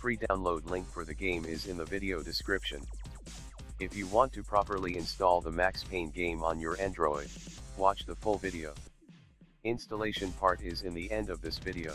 free download link for the game is in the video description. If you want to properly install the Max Payne game on your Android, watch the full video. Installation part is in the end of this video.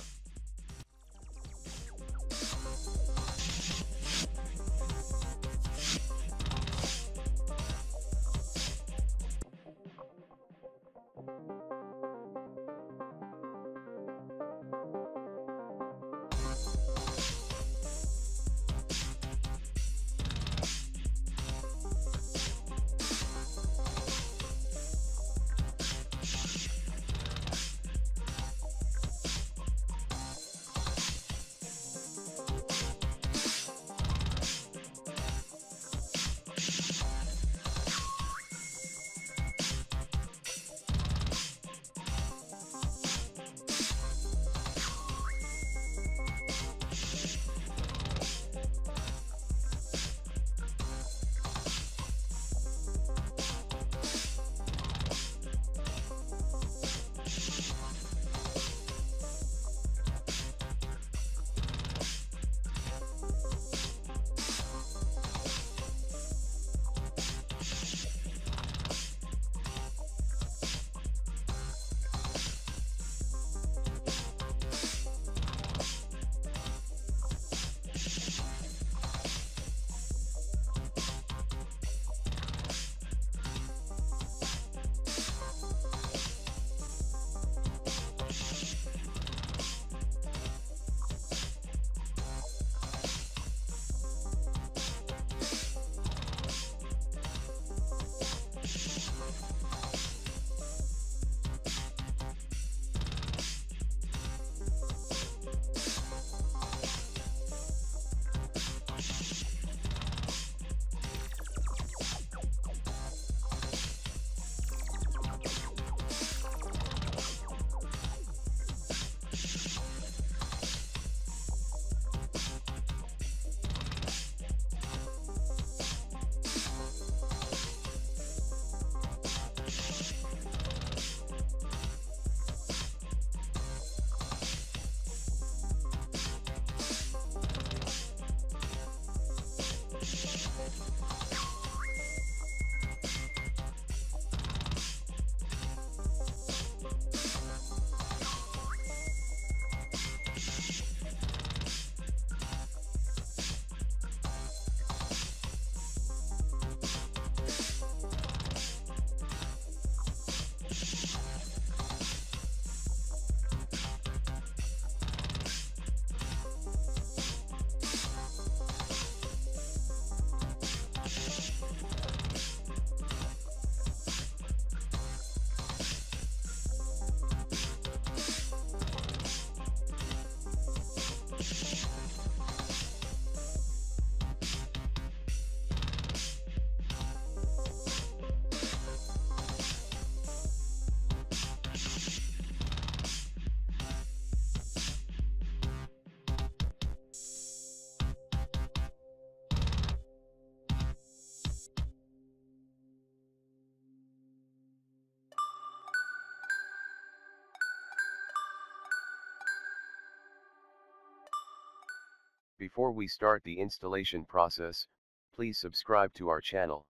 Before we start the installation process, please subscribe to our channel.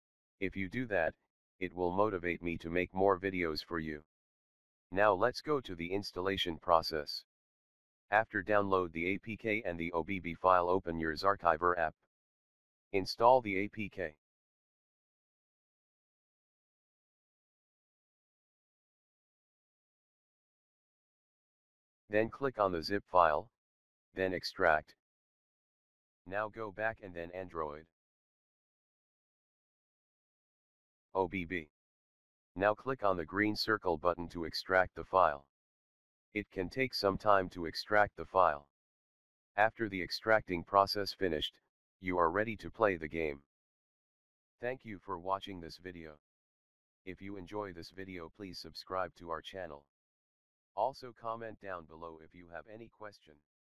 If you do that, it will motivate me to make more videos for you. Now let's go to the installation process. After download the APK and the OBB file, open your Zarchiver app. Install the APK. Then click on the zip file, then extract. Now go back and then Android. OBB. Now click on the green circle button to extract the file. It can take some time to extract the file. After the extracting process finished, you are ready to play the game. Thank you for watching this video. If you enjoy this video, please subscribe to our channel. Also comment down below if you have any question.